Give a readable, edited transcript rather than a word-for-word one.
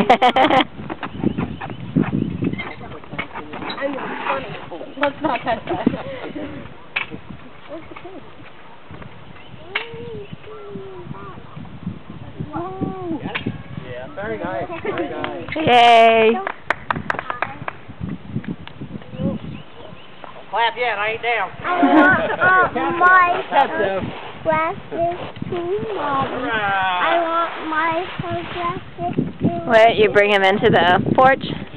Let's not touch that. Yeah, very nice, very nice. Yay! Clap yet, I ain't down. I want my glasses too, Mommy. I want my glasses too. What, you bring him into the porch?